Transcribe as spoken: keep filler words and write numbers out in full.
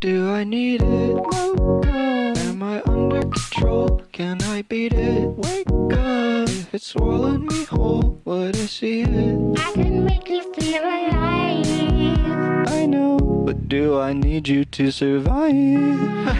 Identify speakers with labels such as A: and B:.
A: do I need it? Woke up. Am I under control? Can I beat it? Wake up. If it swallowed me whole, would I see it?
B: I can make you feel alive.
A: I know, but do I need you to survive?